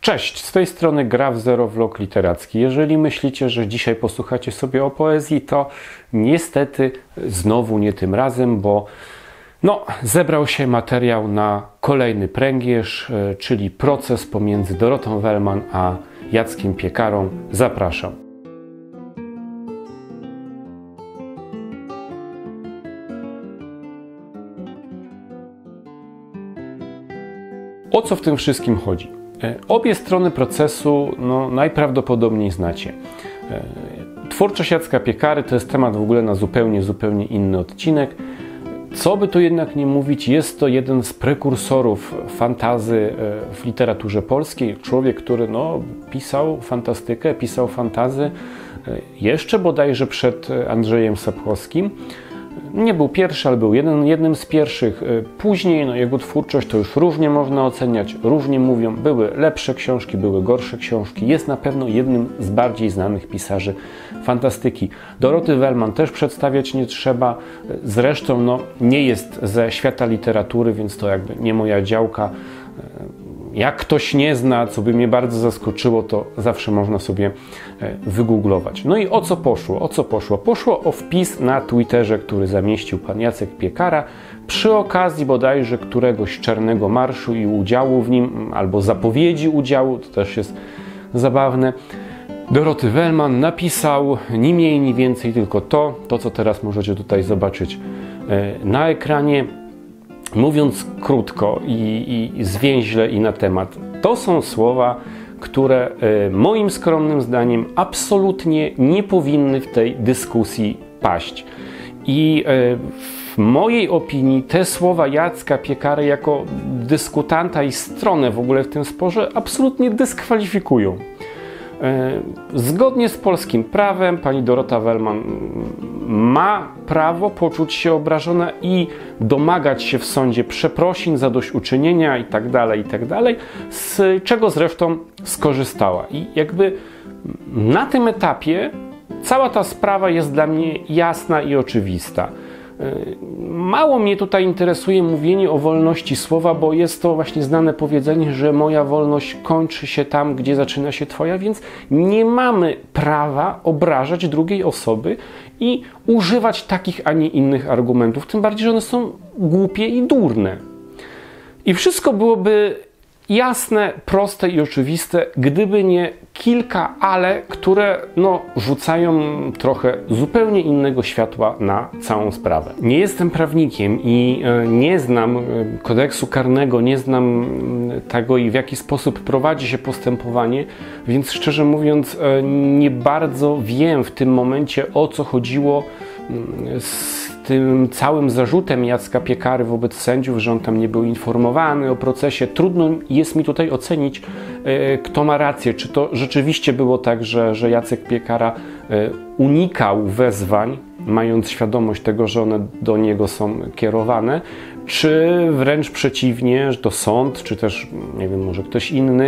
Cześć, z tej strony Gra w Zero Vlog literacki. Jeżeli myślicie, że dzisiaj posłuchacie sobie o poezji, to niestety znowu nie tym razem, bo zebrał się materiał na kolejny pręgierz, czyli proces pomiędzy Dorotą Wellman a Jackiem Piekarą. Zapraszam. O co w tym wszystkim chodzi? Obie strony procesu najprawdopodobniej znacie. Twórczość Jacka Piekary to jest temat w ogóle na zupełnie inny odcinek. Co by tu jednak nie mówić, jest to jeden z prekursorów fantazy w literaturze polskiej. Człowiek, który pisał fantastykę, pisał fantazy jeszcze bodajże przed Andrzejem Sapkowskim. Nie był pierwszy, ale był jednym z pierwszych. Później jego twórczość to już różnie można oceniać, różnie mówią. Były lepsze książki, były gorsze książki. Jest na pewno jednym z bardziej znanych pisarzy fantastyki. Doroty Wellman też przedstawiać nie trzeba. Zresztą nie jest ze świata literatury, więc to jakby nie moja działka. Jak ktoś nie zna, co by mnie bardzo zaskoczyło, to zawsze można sobie wygooglować. No i o co poszło? Poszło o wpis na Twitterze, który zamieścił pan Jacek Piekara przy okazji bodajże któregoś czarnego marszu i udziału w nim, albo zapowiedzi udziału, to też jest zabawne. Doroty Wellman napisał ni mniej, ni więcej tylko to, co teraz możecie tutaj zobaczyć na ekranie. Mówiąc krótko i zwięźle i na temat, to są słowa, które moim skromnym zdaniem absolutnie nie powinny w tej dyskusji paść. I w mojej opinii te słowa Jacka Piekary jako dyskutanta i stronę w ogóle w tym sporze absolutnie dyskwalifikują. Zgodnie z polskim prawem pani Dorota Wellman ma prawo poczuć się obrażona i domagać się w sądzie przeprosin, zadośćuczynienia itd., z czego zresztą skorzystała. I jakby na tym etapie cała ta sprawa jest dla mnie jasna i oczywista. Mało mnie tutaj interesuje mówienie o wolności słowa, bo jest to właśnie znane powiedzenie, że moja wolność kończy się tam, gdzie zaczyna się twoja, więc nie mamy prawa obrażać drugiej osoby i używać takich, a nie innych argumentów, tym bardziej, że one są głupie i durne. I wszystko byłoby jasne, proste i oczywiste, gdyby nie kilka ale, które rzucają trochę zupełnie innego światła na całą sprawę. Nie jestem prawnikiem i nie znam kodeksu karnego, nie znam tego i w jaki sposób prowadzi się postępowanie, więc szczerze mówiąc nie bardzo wiem w tym momencie, o co chodziło z tym całym zarzutem Jacka Piekary wobec sędziów, że on tam nie był informowany o procesie. Trudno jest mi tutaj ocenić, kto ma rację. Czy to rzeczywiście było tak, że Jacek Piekara unikał wezwań, mając świadomość tego, że one do niego są kierowane, czy wręcz przeciwnie, że to sąd, czy też, nie wiem, może ktoś inny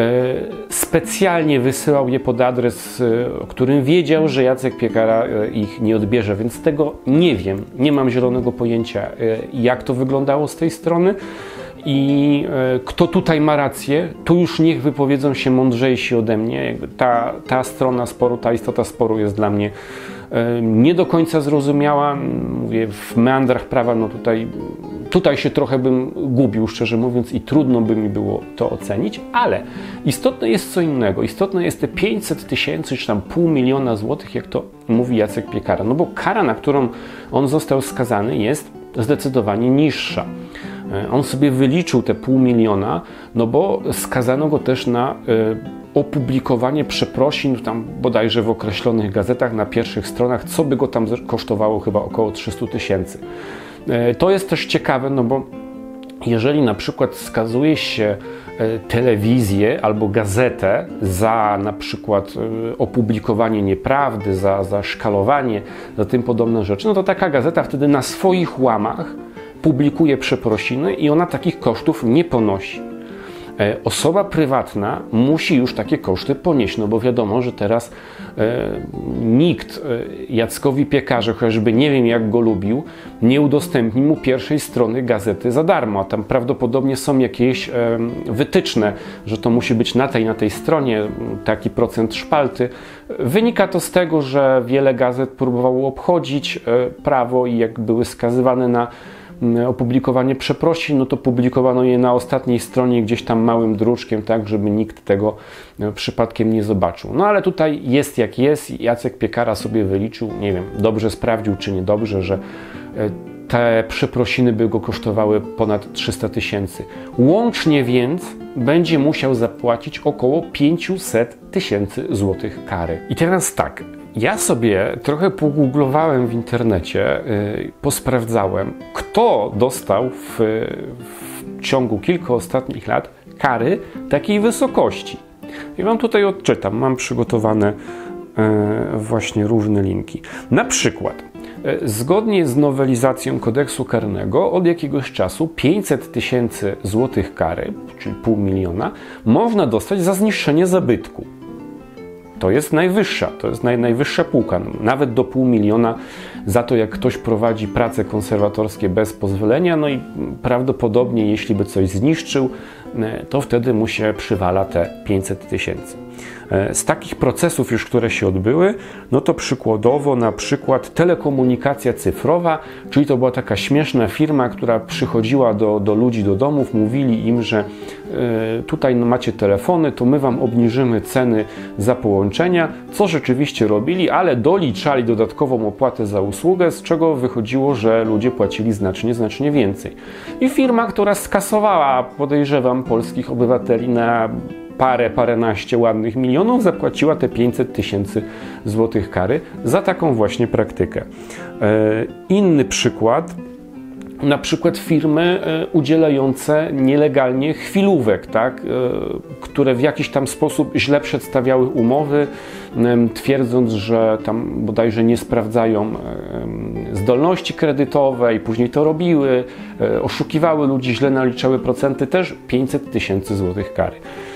specjalnie wysyłał je pod adres, o którym wiedział, że Jacek Piekara ich nie odbierze, więc tego nie wiem, nie mam zielonego pojęcia, jak to wyglądało z tej strony i kto tutaj ma rację. Tu już niech wypowiedzą się mądrzejsi ode mnie. Jakby ta strona sporu, ta istota sporu jest dla mnie nie do końca zrozumiała. Mówię, w meandrach prawa, tutaj się trochę bym gubił, szczerze mówiąc, i trudno by mi było to ocenić, ale istotne jest co innego. Istotne jest te 500 000 czy tam 500 000 złotych, jak to mówi Jacek Piekara. Bo kara, na którą on został skazany, jest zdecydowanie niższa. On sobie wyliczył te 500 000, bo skazano go też na opublikowanie przeprosin, tam bodajże w określonych gazetach na pierwszych stronach, co by go tam kosztowało, chyba około 300 000. To jest też ciekawe, bo jeżeli na przykład skazuje się telewizję albo gazetę za na przykład opublikowanie nieprawdy, za szkalowanie, za tym podobne rzeczy, to taka gazeta wtedy na swoich łamach publikuje przeprosiny i ona takich kosztów nie ponosi. Osoba prywatna musi już takie koszty ponieść, no bo wiadomo, że teraz nikt Jackowi Piekarze, chociażby nie wiem jak go lubił, nie udostępni mu pierwszej strony gazety za darmo, a tam prawdopodobnie są jakieś wytyczne, że to musi być na tej stronie, taki procent szpalty. Wynika to z tego, że wiele gazet próbowało obchodzić prawo i jak były skazywane na opublikowanie przeprosin, no to publikowano je na ostatniej stronie gdzieś tam małym druczkiem, tak, żeby nikt tego przypadkiem nie zobaczył. No ale tutaj jest jak jest. Jacek Piekara sobie wyliczył, nie wiem, dobrze sprawdził czy niedobrze, że te przeprosiny by go kosztowały ponad 300 000. Łącznie więc będzie musiał zapłacić około 500 000 złotych kary. I teraz tak, ja sobie trochę pogooglowałem w internecie, posprawdzałem, kto dostał w ciągu kilku ostatnich lat kary takiej wysokości. I wam tutaj odczytam, mam przygotowane właśnie różne linki. Na przykład, zgodnie z nowelizacją kodeksu karnego od jakiegoś czasu 500 000 złotych kary, czyli 500 000, można dostać za zniszczenie zabytku. To jest najwyższa, to jest najwyższa półka, nawet do 500 000 za to, jak ktoś prowadzi prace konserwatorskie bez pozwolenia, no i prawdopodobnie jeśli by coś zniszczył, to wtedy mu się przywala te 500 000. Z takich procesów już, które się odbyły, no to przykładowo na przykład telekomunikacja cyfrowa, czyli to była taka śmieszna firma, która przychodziła do ludzi do domów, mówili im, że tutaj macie telefony, to my wam obniżymy ceny za połączenia, co rzeczywiście robili, ale doliczali dodatkową opłatę za usługę, z czego wychodziło, że ludzie płacili znacznie więcej. I firma, która skasowała, podejrzewam, polskich obywateli na paręnaście ładnych milionów, zapłaciła te 500 000 złotych kary za taką właśnie praktykę. Inny przykład, na przykład firmy udzielające nielegalnie chwilówek, tak, które w jakiś tam sposób źle przedstawiały umowy, twierdząc, że tam bodajże nie sprawdzają zdolności kredytowej, później to robiły, oszukiwały ludzi, źle naliczały procenty, też 500 000 złotych kary.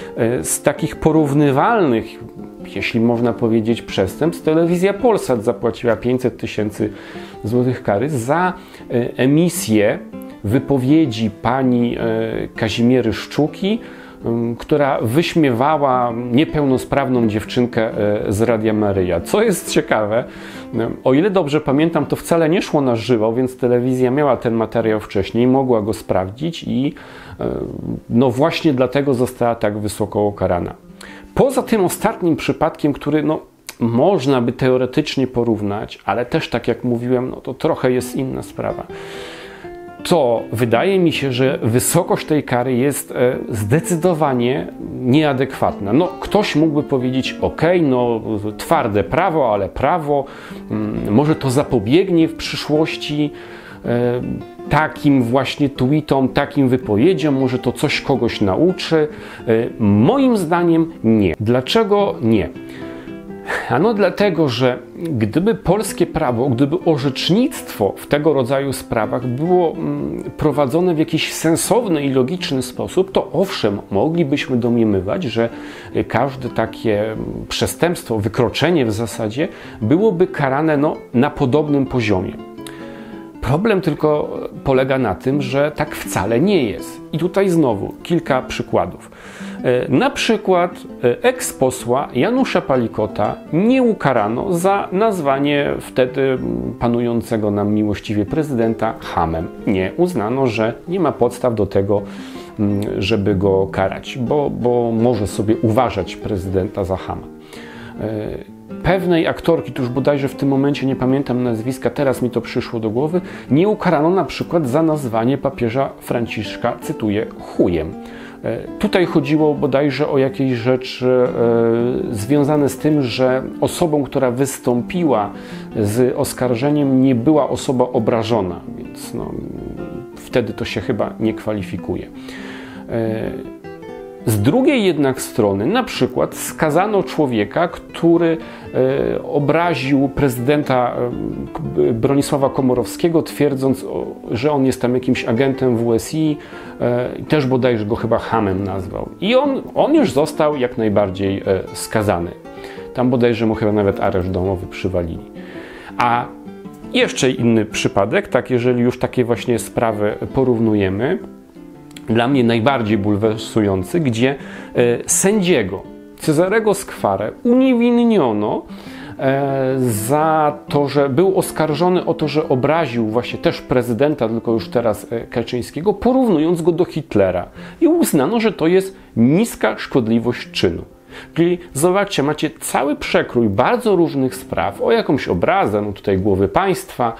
Z takich porównywalnych, jeśli można powiedzieć, przestępstw, Telewizja Polsat zapłaciła 500 000 złotych kary za emisję wypowiedzi pani Kazimiery Szczuki, która wyśmiewała niepełnosprawną dziewczynkę z Radia Maryja. Co jest ciekawe, o ile dobrze pamiętam, to wcale nie szło na żywo, więc telewizja miała ten materiał wcześniej, mogła go sprawdzić i no właśnie dlatego została tak wysoko ukarana. Poza tym ostatnim przypadkiem, który no, można by teoretycznie porównać, ale też tak jak mówiłem, no to trochę jest inna sprawa. To wydaje mi się, że wysokość tej kary jest zdecydowanie nieadekwatna. No, ktoś mógłby powiedzieć, ok, no twarde prawo, ale prawo, może to zapobiegnie w przyszłości takim właśnie tweetom, takim wypowiedziom, może to coś kogoś nauczy. Moim zdaniem nie. Dlaczego nie? Ano dlatego, że gdyby polskie prawo, gdyby orzecznictwo w tego rodzaju sprawach było prowadzone w jakiś sensowny i logiczny sposób, to owszem, moglibyśmy domniemywać, że każde takie przestępstwo, wykroczenie w zasadzie byłoby karane no, na podobnym poziomie. Problem tylko polega na tym, że tak wcale nie jest. I tutaj znowu kilka przykładów. Na przykład eksposła Janusza Palikota nie ukarano za nazwanie wtedy panującego nam miłościwie prezydenta chamem. Nie, uznano, że nie ma podstaw do tego, żeby go karać, bo może sobie uważać prezydenta za chama. Pewnej aktorki, tu już bodajże w tym momencie nie pamiętam nazwiska, teraz mi to przyszło do głowy, nie ukarano na przykład za nazwanie papieża Franciszka, cytuję, chujem. Tutaj chodziło bodajże o jakieś rzeczy związane z tym, że osobą, która wystąpiła z oskarżeniem, nie była osoba obrażona, więc no, wtedy to się chyba nie kwalifikuje. Z drugiej jednak strony, na przykład skazano człowieka, który obraził prezydenta Bronisława Komorowskiego, twierdząc, że on jest tam jakimś agentem WSI, też bodajże go chyba chamem nazwał. I on już został jak najbardziej skazany. Tam bodajże mu chyba nawet areszt domowy przywalili. A jeszcze inny przypadek, tak, jeżeli już takie właśnie sprawy porównujemy, dla mnie najbardziej bulwersujący, gdzie sędziego Cezarego Skwarę uniewinniono za to, że był oskarżony o to, że obraził właśnie też prezydenta, tylko już teraz Kaczyńskiego, porównując go do Hitlera. I uznano, że to jest niska szkodliwość czynu. Czyli zobaczcie, macie cały przekrój bardzo różnych spraw o jakąś obrazę, no tutaj głowy państwa,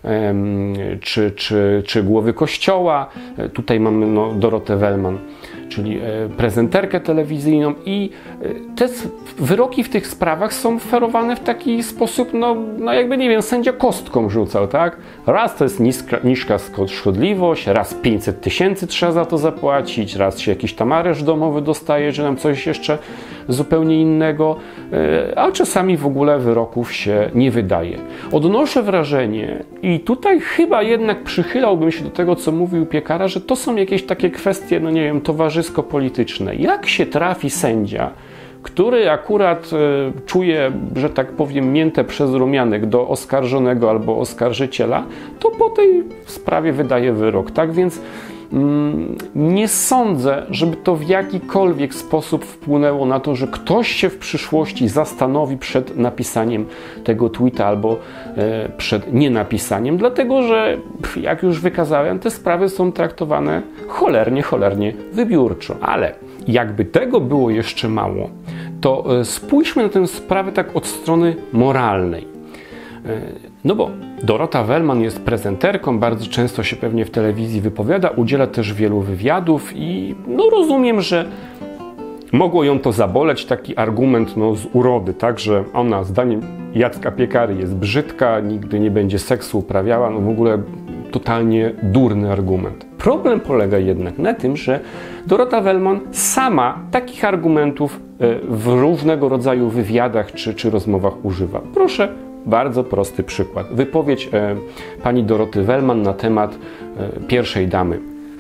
czy głowy kościoła. Tutaj mamy Dorotę Wellman, czyli prezenterkę telewizyjną, i te wyroki w tych sprawach są ferowane w taki sposób, no jakby, nie wiem, sędzia kostką rzucał, tak? Raz to jest niska szkodliwość, raz 500 000 trzeba za to zapłacić, raz się jakiś tam areszt domowy dostaje, czy nam coś jeszcze zupełnie innego, a czasami w ogóle wyroków się nie wydaje. Odnoszę wrażenie, i tutaj chyba jednak przychylałbym się do tego, co mówił Piekara, że to są jakieś takie kwestie, no nie wiem, towarzysko-polityczne. Jak się trafi sędzia, który akurat czuje, że tak powiem, miętę przez rumianek do oskarżonego albo oskarżyciela, to po tej sprawie wydaje wyrok, tak? Więc nie sądzę, żeby to w jakikolwiek sposób wpłynęło na to, że ktoś się w przyszłości zastanowi przed napisaniem tego tweeta albo przed nienapisaniem, dlatego że, jak już wykazałem, te sprawy są traktowane cholernie wybiórczo. Ale jakby tego było jeszcze mało, to spójrzmy na tę sprawę tak od strony moralnej. No bo Dorota Wellman jest prezenterką, bardzo często się pewnie w telewizji wypowiada, udziela też wielu wywiadów i no rozumiem, że mogło ją to zaboleć, taki argument z urody, tak, że ona zdaniem Jacka Piekary jest brzydka, nigdy nie będzie seksu uprawiała, w ogóle totalnie durny argument. Problem polega jednak na tym, że Dorota Wellman sama takich argumentów w różnego rodzaju wywiadach czy rozmowach używa. Proszę, bardzo prosty przykład. Wypowiedź pani Doroty Wellman na temat pierwszej damy.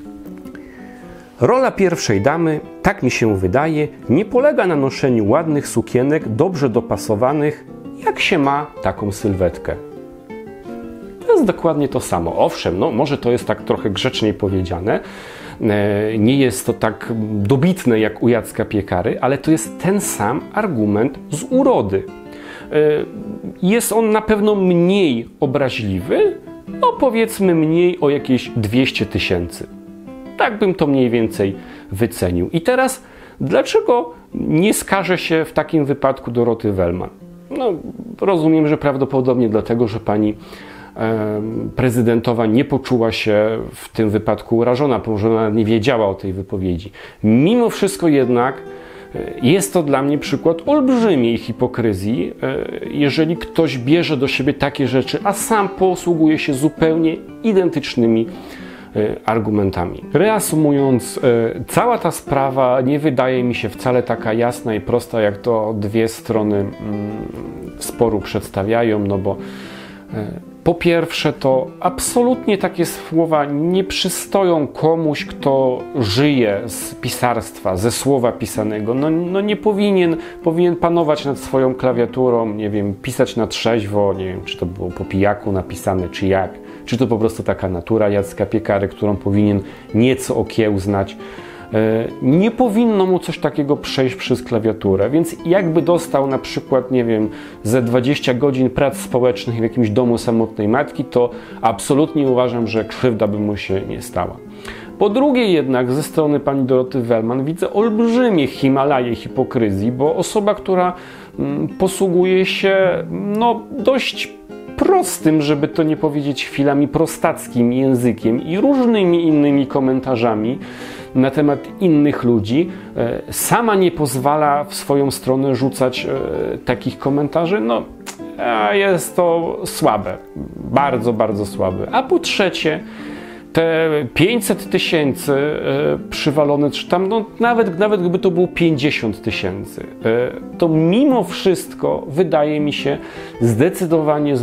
Rola pierwszej damy, tak mi się wydaje, nie polega na noszeniu ładnych sukienek, dobrze dopasowanych, jak się ma taką sylwetkę. To jest dokładnie to samo. Owszem, może to jest tak trochę grzeczniej powiedziane, nie jest to tak dobitne jak u Jacka Piekary, ale to jest ten sam argument z urody. Jest on na pewno mniej obraźliwy, powiedzmy mniej o jakieś 200 000. Tak bym to mniej więcej wycenił. I teraz, dlaczego nie skaże się w takim wypadku Doroty Wellman? Rozumiem, że prawdopodobnie dlatego, że pani prezydentowa nie poczuła się w tym wypadku urażona, ponieważ ona nie wiedziała o tej wypowiedzi. Mimo wszystko jednak jest to dla mnie przykład olbrzymiej hipokryzji, jeżeli ktoś bierze do siebie takie rzeczy, a sam posługuje się zupełnie identycznymi argumentami. Reasumując, cała ta sprawa nie wydaje mi się wcale taka jasna i prosta, jak to dwie strony sporu przedstawiają, bo po pierwsze, to absolutnie takie słowa nie przystoją komuś, kto żyje z pisarstwa, ze słowa pisanego. Nie powinien panować nad swoją klawiaturą, nie wiem, pisać na trzeźwo, nie wiem, czy to było po pijaku napisane, czy jak, czy to po prostu taka natura Jacka Piekary, którą powinien nieco okiełznać. Nie powinno mu coś takiego przejść przez klawiaturę, więc jakby dostał na przykład, nie wiem, ze 20 godzin prac społecznych w jakimś domu samotnej matki, to absolutnie uważam, że krzywda by mu się nie stała. Po drugie jednak ze strony pani Doroty Wellman widzę olbrzymie Himalaje hipokryzji, bo osoba, która posługuje się dość prostym, żeby to nie powiedzieć chwilami prostackim językiem i różnymi innymi komentarzami na temat innych ludzi, sama nie pozwala w swoją stronę rzucać takich komentarzy, jest to słabe, bardzo słabe. A po trzecie, te 500 tysięcy przywalone, czy tam nawet gdyby to było 50 tysięcy, to mimo wszystko wydaje mi się zdecydowanie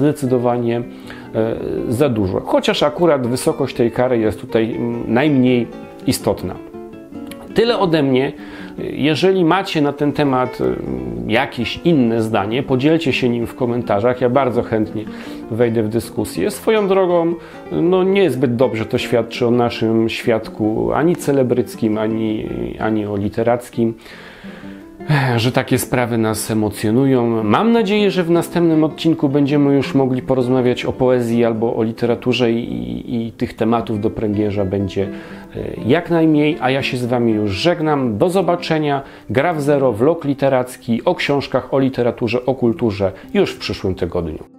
za dużo. Chociaż akurat wysokość tej kary jest tutaj najmniej istotna. Tyle ode mnie. Jeżeli macie na ten temat jakieś inne zdanie, podzielcie się nim w komentarzach. Ja bardzo chętnie wejdę w dyskusję. Swoją drogą, niezbyt dobrze to świadczy o naszym świadku ani celebryckim, ani o literackim, że takie sprawy nas emocjonują. Mam nadzieję, że w następnym odcinku będziemy już mogli porozmawiać o poezji albo o literaturze i tych tematów do pręgierza będzie jak najmniej, a ja się z Wami już żegnam. Do zobaczenia. Gra w Zero, vlog literacki o książkach, o literaturze, o kulturze już w przyszłym tygodniu.